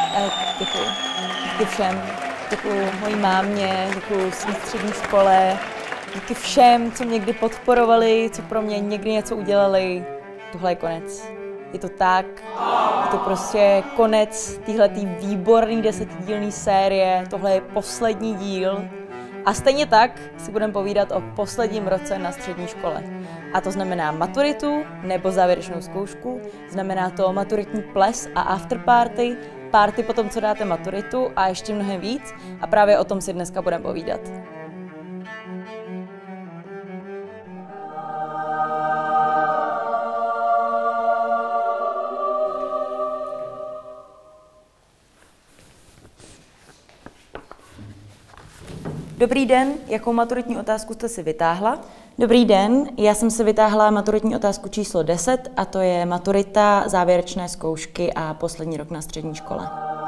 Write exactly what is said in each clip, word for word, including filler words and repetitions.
Děkuji. Děkuji všem. Děkuji mojí mámě, děkuji svým střední škole, díky všem, co mě někdy podporovali, co pro mě někdy něco udělali. Tohle je konec. Je to tak, je to prostě konec téhletý výborný desetidílný série, tohle je poslední díl. A stejně tak si budeme povídat o posledním roce na střední škole. A to znamená maturitu nebo závěrečnou zkoušku, znamená to maturitní ples a afterparty, party po tom, co dáte maturitu a ještě mnohem víc. A právě o tom si dneska budeme povídat. Dobrý den, jakou maturitní otázku jste si vytáhla? Dobrý den, já jsem si vytáhla maturitní otázku číslo deset a to je maturita, závěrečné zkoušky a poslední rok na střední škole.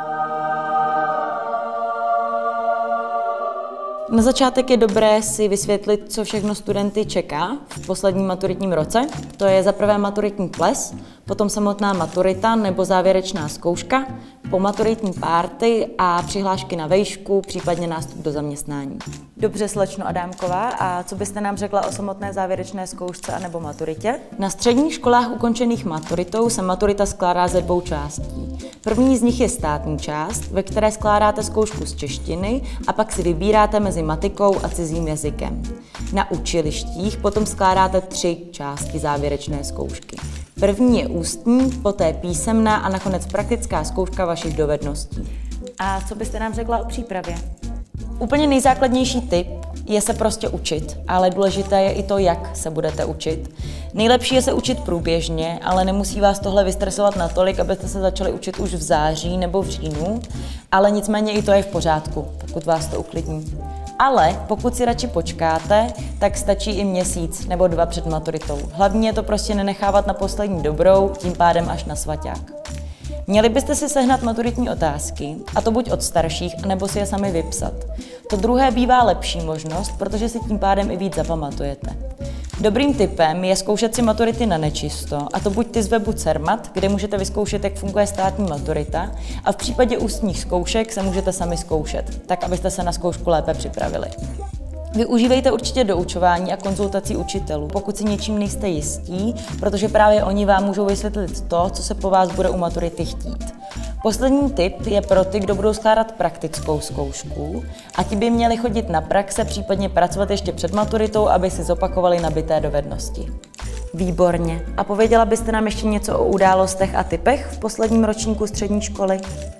Na začátek je dobré si vysvětlit, co všechno studenty čeká v posledním maturitním roce. To je za prvé maturitní ples, potom samotná maturita nebo závěrečná zkouška, pomaturitní párty a přihlášky na vejšku, případně nástup do zaměstnání. Dobře, slečno Adámková, a co byste nám řekla o samotné závěrečné zkoušce anebo maturitě? Na středních školách ukončených maturitou se maturita skládá ze dvou částí. První z nich je státní část, ve které skládáte zkoušku z češtiny a pak si vybíráte mezi matikou a cizím jazykem. Na učilištích potom skládáte tři části závěrečné zkoušky. První je ústní, poté písemná a nakonec praktická zkouška vašich dovedností. A co byste nám řekla o přípravě? Úplně nejzákladnější tip je se prostě učit, ale důležité je i to, jak se budete učit. Nejlepší je se učit průběžně, ale nemusí vás tohle vystresovat natolik, abyste se začali učit už v září nebo v říjnu, ale nicméně i to je v pořádku, pokud vás to uklidní. Ale pokud si radši počkáte, tak stačí i měsíc nebo dva před maturitou. Hlavně je to prostě nenechávat na poslední dobrou, tím pádem až na svaťák. Měli byste si sehnat maturitní otázky, a to buď od starších, anebo si je sami vypsat. To druhé bývá lepší možnost, protože si tím pádem i víc zapamatujete. Dobrým tipem je zkoušet si maturity na nečisto, a to buď ty z webu Cermat, kde můžete vyzkoušet, jak funguje státní maturita, a v případě ústních zkoušek se můžete sami zkoušet, tak abyste se na zkoušku lépe připravili. Využívejte určitě doučování a konzultací učitelů, pokud si něčím nejste jistí, protože právě oni vám můžou vysvětlit to, co se po vás bude u maturity chtít. Poslední tip je pro ty, kdo budou skládat praktickou zkoušku a ti by měli chodit na praxe, případně pracovat ještě před maturitou, aby si zopakovali nabité dovednosti. Výborně. A pověděla byste nám ještě něco o událostech a typech v posledním ročníku střední školy?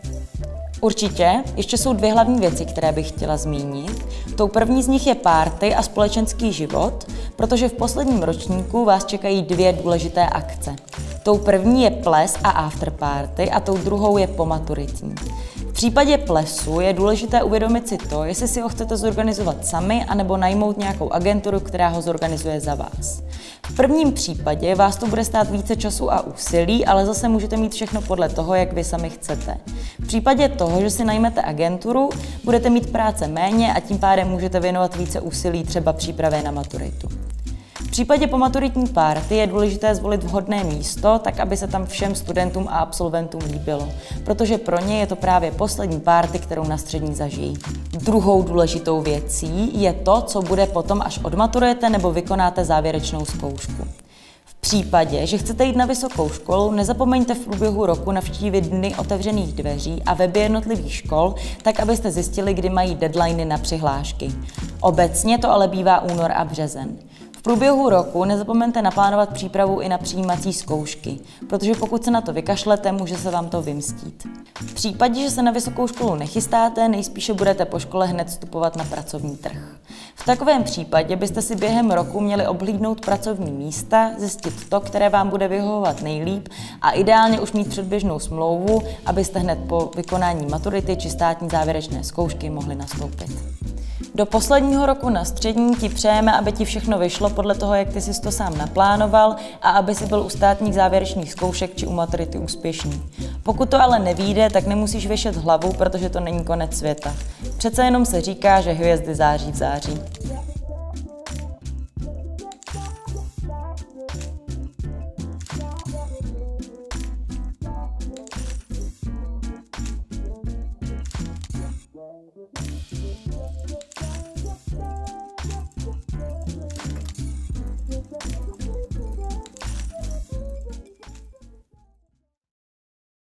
Určitě. Ještě jsou dvě hlavní věci, které bych chtěla zmínit. Tou první z nich je party a společenský život, protože v posledním ročníku vás čekají dvě důležité akce. Tou první je ples a afterparty a tou druhou je pomaturitní. V případě plesu je důležité uvědomit si to, jestli si ho chcete zorganizovat sami anebo najmout nějakou agenturu, která ho zorganizuje za vás. V prvním případě vás to bude stát více času a úsilí, ale zase můžete mít všechno podle toho, jak vy sami chcete. V případě toho, že si najmete agenturu, budete mít práce méně a tím pádem můžete věnovat více úsilí třeba přípravě na maturitu. V případě pomaturitní párty je důležité zvolit vhodné místo, tak aby se tam všem studentům a absolventům líbilo, protože pro ně je to právě poslední párty, kterou na střední zažijí. Druhou důležitou věcí je to, co bude potom, až odmaturujete nebo vykonáte závěrečnou zkoušku. V případě, že chcete jít na vysokou školu, nezapomeňte v průběhu roku navštívit dny otevřených dveří a weby jednotlivých škol, tak abyste zjistili, kdy mají deadliny na přihlášky. Obecně to ale bývá únor a březen. V průběhu roku nezapomeňte naplánovat přípravu i na přijímací zkoušky, protože pokud se na to vykašlete, může se vám to vymstít. V případě, že se na vysokou školu nechystáte, nejspíše budete po škole hned vstupovat na pracovní trh. V takovém případě byste si během roku měli obhlídnout pracovní místa, zjistit to, které vám bude vyhovovat nejlíp a ideálně už mít předběžnou smlouvu, abyste hned po vykonání maturity či státní závěrečné zkoušky mohli nastoupit. Do posledního roku na střední ti přejeme, aby ti všechno vyšlo podle toho, jak ty jsi to sám naplánoval a aby si byl u státních závěrečných zkoušek či u maturity úspěšný. Pokud to ale nevyjde, tak nemusíš věšet hlavu, protože to není konec světa. Přece jenom se říká, že hvězdy září v září.